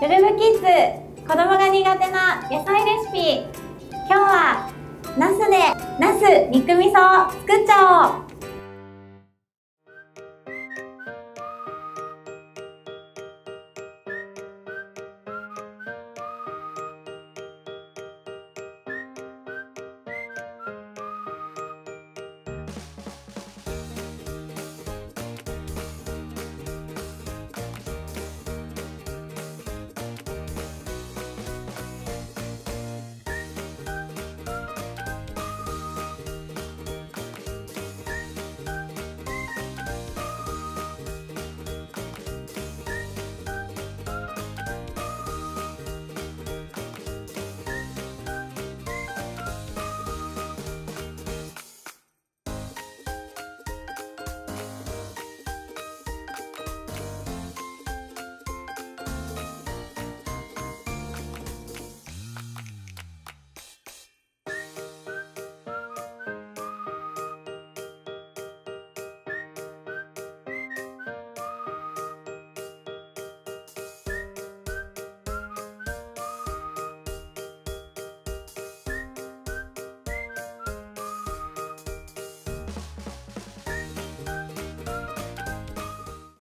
ルブキッズ、子供が苦手な野菜レシピ。今日はナスでナス肉味噌を作っちゃおう。